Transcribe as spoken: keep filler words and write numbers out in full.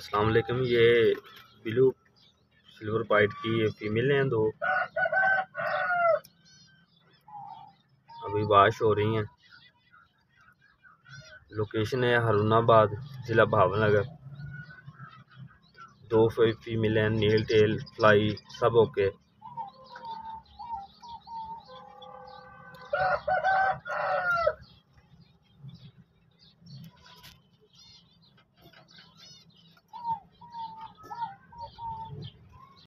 अस्सलाम वालेकुम। ये ब्लू सिल्वर वाइट की ये फीमेल हैं दो, अभी वाश हो रही हैं। लोकेशन है हारूनाबाद, ज़िला भावनगर। दो फीमेल हैं, नील टेल फ्लाई सब ओके।